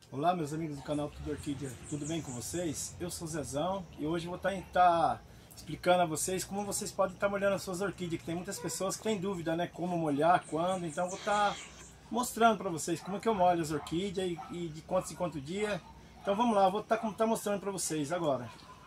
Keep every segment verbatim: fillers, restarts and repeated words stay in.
Olá, meus amigos do canal Tudo Orquídea, tudo bem com vocês? Eu sou o Zezão e hoje eu vou estar tá explicando a vocês como vocês podem estar molhando as suas orquídeas, que tem muitas pessoas que têm dúvida, né, como molhar, quando, então eu vou estar mostrando para vocês como é que eu molho as orquídeas e, e de quantos em quanto dia. Então vamos lá, eu vou estar tá mostrando para vocês agora.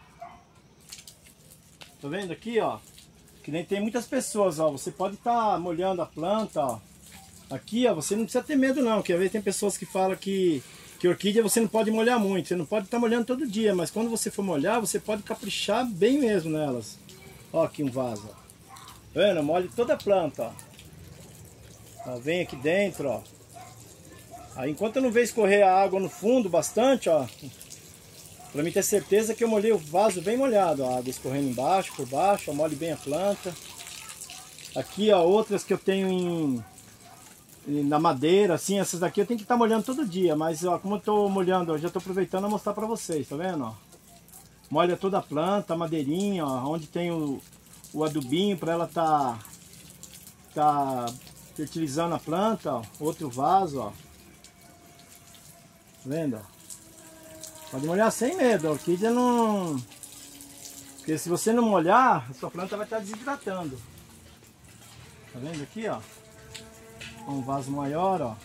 Tá vendo aqui, ó? Que nem tem muitas pessoas, ó, você pode estar molhando a planta, ó. Aqui, ó, você não precisa ter medo não, que às vezes tem pessoas que falam que Que orquídea você não pode molhar muito, você não pode estar molhando todo dia, mas quando você for molhar, você pode caprichar bem mesmo nelas. Ó, aqui um vaso, ó. Tá vendo? Molhe toda a planta, ó. Ó, vem aqui dentro, ó. Aí enquanto eu não ver escorrer a água no fundo bastante, ó, pra mim ter certeza que eu molhei o vaso bem molhado, ó, a água escorrendo embaixo, por baixo, ó, molhe bem a planta. Aqui, ó, outras que eu tenho em na madeira, assim, essas daqui eu tenho que estar molhando todo dia, mas ó, como eu estou molhando, eu já estou aproveitando a mostrar para vocês, tá vendo? Ó? Molha toda a planta, a madeirinha, ó, onde tem o, o adubinho para ela tá, tá fertilizando a planta, ó. Outro vaso, ó. Tá vendo? Pode molhar sem medo, a orquídea não... Porque se você não molhar, a sua planta vai estar desidratando. Tá vendo aqui, ó? Um vaso maior, ó.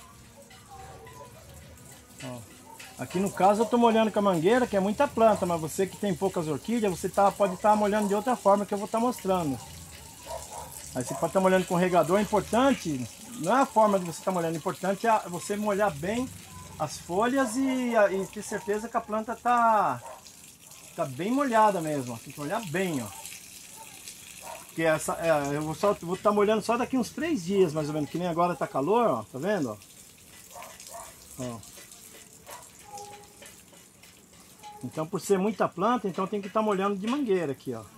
Ó. Aqui no caso eu estou molhando com a mangueira, que é muita planta, mas você que tem poucas orquídeas, você tá, pode estar tá molhando de outra forma que eu vou estar tá mostrando. Aí você pode estar tá molhando com regador. Importante, não é a forma de você estar tá molhando, importante é você molhar bem as folhas e, e ter certeza que a planta tá, tá bem molhada mesmo. Tem que molhar bem, ó. Porque essa, é, eu vou estar vou tá molhando só daqui uns três dias, mais ou menos, que nem agora tá calor, ó, tá vendo? Ó. Ó. Então, por ser muita planta, então tem que estar tá molhando de mangueira aqui, ó.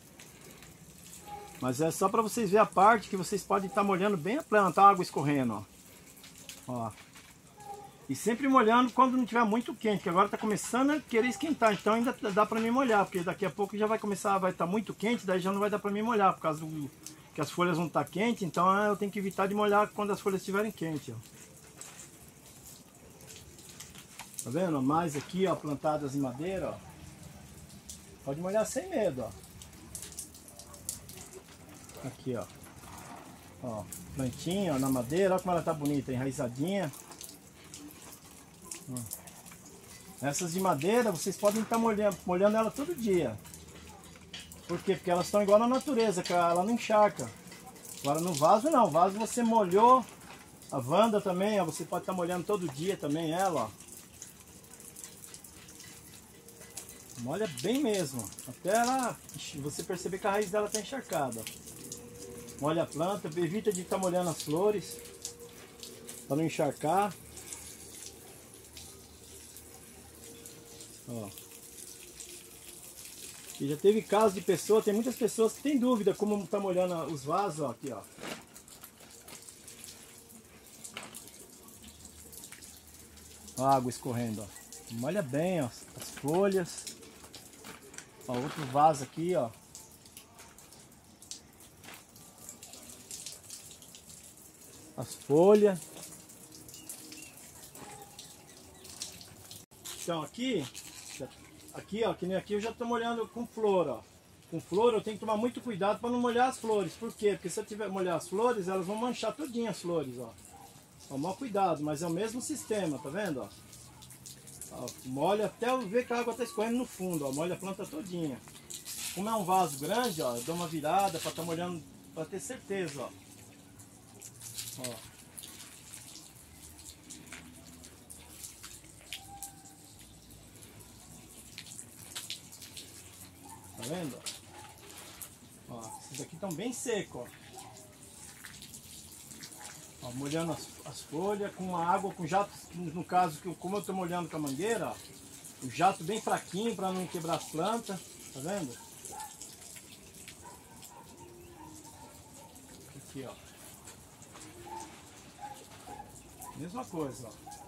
Mas é só para vocês verem a parte que vocês podem estar tá molhando bem a planta, a água escorrendo, ó. Ó. E sempre molhando quando não tiver muito quente, que agora tá começando a querer esquentar, então ainda dá para mim molhar, porque daqui a pouco já vai começar, vai estar tá muito quente, daí já não vai dar para mim molhar, por causa do que as folhas vão estar tá quentes, então eu tenho que evitar de molhar quando as folhas estiverem quentes, ó. Tá vendo? Mais aqui, ó, plantadas em madeira, ó. Pode molhar sem medo, ó. Aqui, ó. Ó, plantinha, ó, na madeira, ó como ela tá bonita, enraizadinha. Essas de madeira, vocês podem estar molhando, molhando ela todo dia. Por quê? Porque elas estão igual na natureza, que ela não encharca. Agora no vaso não, vaso você molhou. A Wanda também, ó, você pode estar molhando todo dia também ela, ó. Molha bem mesmo, até ela, você perceber que a raiz dela está encharcada. Molha a planta, evita de estar molhando as flores, para não encharcar. Ó. E já teve casos de pessoas, tem muitas pessoas que têm dúvida como está molhando os vasos, ó, aqui, ó. A água escorrendo, ó. Molha bem, ó, as folhas. Ó, outro vaso aqui, ó. As folhas. Então aqui, aqui, ó, que nem aqui eu já estou molhando com flor, ó. Com flor eu tenho que tomar muito cuidado para não molhar as flores. Por quê? Porque se eu tiver molhar as flores, elas vão manchar todinha as flores, ó. Tomar cuidado, mas é o mesmo sistema, tá vendo, ó? Ó, molha até eu ver que a água está escorrendo no fundo, ó. Molha a planta todinha. Como é um vaso grande, ó, eu dou uma virada para estar tá molhando, para ter certeza, ó. Ó. Tá vendo? Ó, esses aqui estão bem secos, ó. Ó, molhando as, as folhas com a água, com jato, no caso, que como eu estou molhando com a mangueira, ó, o jato bem fraquinho para não quebrar as plantas, tá vendo? Aqui, ó. Mesma coisa, ó.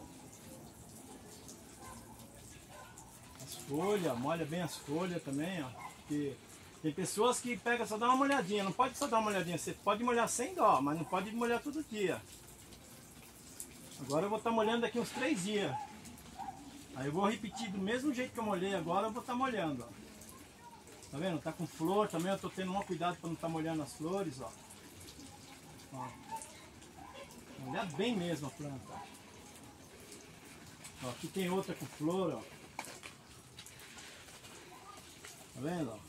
As folhas, molha bem as folhas também, ó. Porque tem pessoas que pegam só dá uma molhadinha, não pode só dar uma molhadinha, você pode molhar sem dó, mas não pode molhar todo dia. Agora eu vou estar molhando daqui uns três dias. Aí eu vou repetir do mesmo jeito que eu molhei agora, eu vou estar molhando, ó. Tá vendo? Tá com flor também, eu tô tendo um cuidado para não estar molhando as flores, ó. Ó. Molhar bem mesmo a planta. Ó, aqui tem outra com flor, ó. Tá vendo? Ó?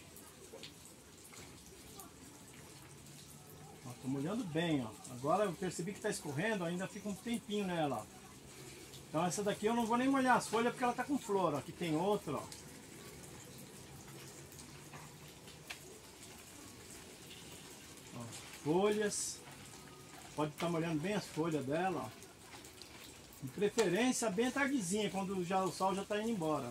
Ó, tô molhando bem, ó. Agora eu percebi que tá escorrendo, ainda fica um tempinho nela, ó. Então essa daqui eu não vou nem molhar as folhas porque ela tá com flor, ó. Aqui tem outra, ó. Ó, folhas. Pode estar molhando bem as folhas dela, ó. De preferência bem tardezinha, quando já, o sol já está indo embora.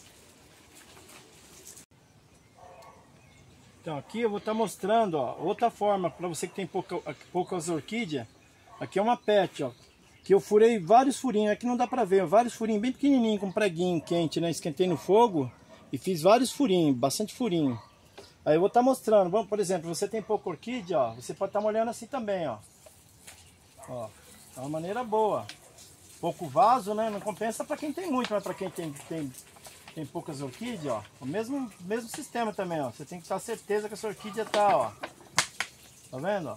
Então aqui eu vou estar mostrando, ó, outra forma para você que tem pouca, poucas orquídeas. Aqui é uma pet, ó, que eu furei vários furinhos, aqui não dá para ver, vários furinhos bem pequenininho com preguinho quente, né? Esquentei no fogo e fiz vários furinhos, bastante furinho. Aí eu vou estar mostrando, bom, por exemplo, você tem pouca orquídea, ó, você pode estar molhando assim também, ó. Ó, é uma maneira boa. Pouco vaso, né? Não compensa para quem tem muito, mas para quem tem, tem, tem poucas orquídeas, ó. O mesmo, mesmo sistema também, ó. Você tem que ter certeza que a sua orquídea tá, ó. Tá vendo,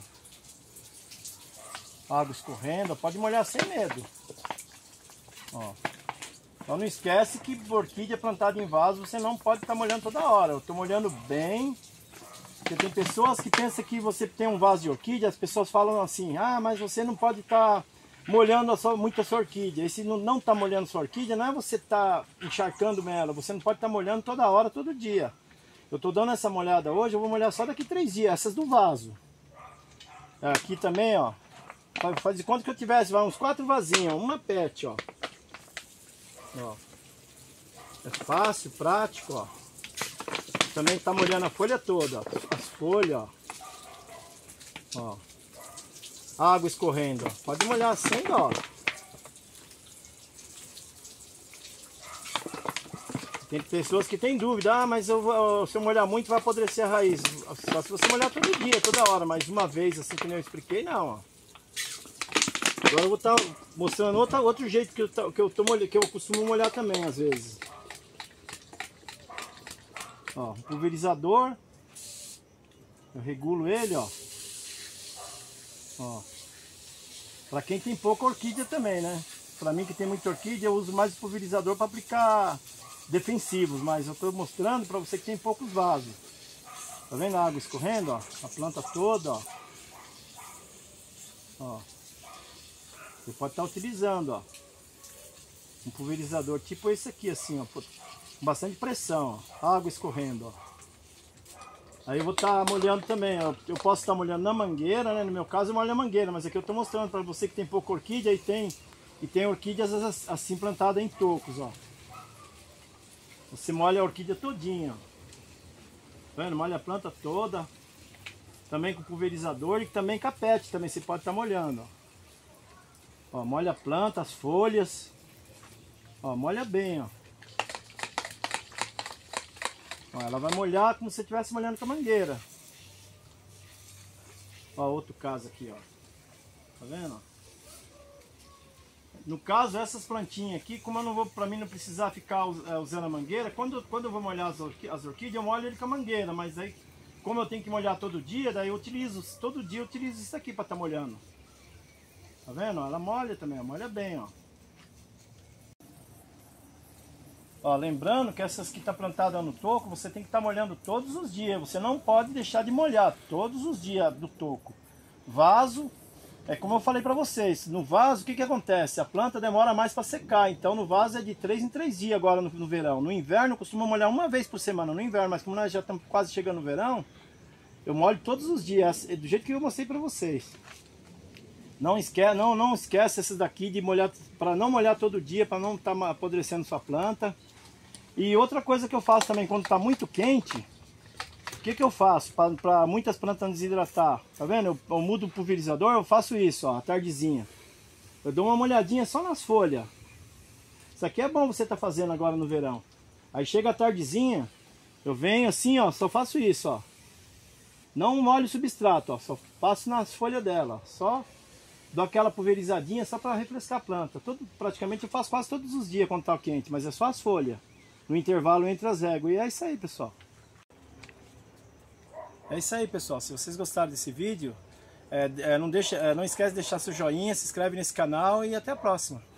ó? Água escorrendo, pode molhar sem medo. Ó. Então não esquece que orquídea plantada em vaso você não pode estar molhando toda hora. Eu tô molhando bem. Porque tem pessoas que pensam que você tem um vaso de orquídea, as pessoas falam assim, ah, mas você não pode estar molhando a sua, muito a sua orquídea. E se não, não tá molhando a sua orquídea, não é você tá encharcando ela, você não pode estar molhando toda hora, todo dia. Eu tô dando essa molhada hoje, eu vou molhar só daqui três dias, essas do vaso. Aqui também, ó, faz de conta que eu tivesse vai, uns quatro vasinhos, uma pet, ó. Ó. É fácil, prático, ó. Também tá molhando a folha toda, ó. As folhas, ó. Ó. Água escorrendo, ó. Pode molhar sem dó. Tem pessoas que têm dúvida, ah, mas eu vou, se eu molhar muito vai apodrecer a raiz. Só se você molhar todo dia, toda hora, mas uma vez, assim que eu expliquei, não, ó. Agora eu vou estar tá mostrando outra, outro jeito que eu, que, eu tô molhando, que eu costumo molhar também, às vezes. Ó, um pulverizador. Eu regulo ele, ó. Ó. Pra quem tem pouca orquídea também, né? Pra mim que tem muita orquídea, eu uso mais o pulverizador para aplicar defensivos, mas eu tô mostrando para você que tem poucos vasos. Tá vendo a água escorrendo, ó? A planta toda, ó. Ó. Você pode estar utilizando, ó, um pulverizador tipo esse aqui, assim, ó, com bastante pressão, ó. Água escorrendo, ó. Aí eu vou estar molhando também, ó. Eu posso estar molhando na mangueira, né? No meu caso eu molho na mangueira, mas aqui eu estou mostrando para você que tem pouca orquídea e tem, e tem orquídeas assim plantadas em tocos, ó. Você molha a orquídea todinha, ó. Tá vendo? Molha a planta toda. Também com pulverizador e também capete também você pode estar molhando, ó. Ó, molha a planta, as folhas. Ó, molha bem, ó. Ó, ela vai molhar como se estivesse molhando com a mangueira. Ó, outro caso aqui, ó. Tá vendo? No caso, essas plantinhas aqui, como eu não vou, pra mim não precisar ficar usando a mangueira, quando, quando eu vou molhar as, orquí as orquídeas, eu molho ele com a mangueira, mas aí, como eu tenho que molhar todo dia, daí eu utilizo, todo dia eu utilizo isso aqui pra estar molhando. Tá vendo? Ela molha também, molha bem, ó. Ó, lembrando que essas que tá plantadas no toco, você tem que estar molhando todos os dias. Você não pode deixar de molhar todos os dias do toco. Vaso, é como eu falei para vocês, no vaso o que que acontece? A planta demora mais para secar, então no vaso é de três em três dias agora no, no verão. No inverno eu costumo molhar uma vez por semana no inverno, mas como nós já estamos quase chegando no verão, eu molho todos os dias, do jeito que eu mostrei para vocês. Não esquece, não, não esquece essas daqui de molhar, para não molhar todo dia, para não estar tá apodrecendo sua planta. E outra coisa que eu faço também quando está muito quente, o que que eu faço para muitas plantas desidratar? Tá vendo? Eu, eu mudo o pulverizador, eu faço isso, ó, à tardezinha. Eu dou uma molhadinha só nas folhas. Isso aqui é bom você estar tá fazendo agora no verão. Aí chega a tardezinha, eu venho assim, ó, só faço isso, ó. Não molho o substrato, ó, só passo nas folhas dela, ó, só dou aquela pulverizadinha só para refrescar a planta. Todo, praticamente eu faço quase todos os dias quando tá quente, mas é só as folhas, no intervalo entre as éguas. E é isso aí, pessoal. É isso aí, pessoal. Se vocês gostaram desse vídeo, é, é, não, deixa, é, não esquece de deixar seu joinha, se inscreve nesse canal e até a próxima.